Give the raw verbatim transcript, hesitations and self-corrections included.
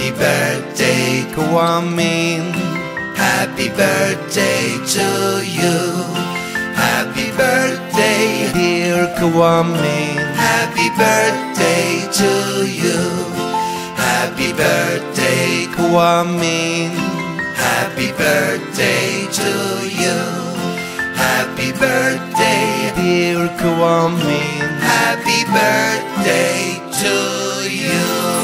Happy birthday, KWAMIN. Happy birthday to you. Happy birthday, dear KWAMIN. Happy birthday to you. Happy birthday, KWAMIN. Happy birthday to you. Happy birthday, dear KWAMIN. Happy birthday to you.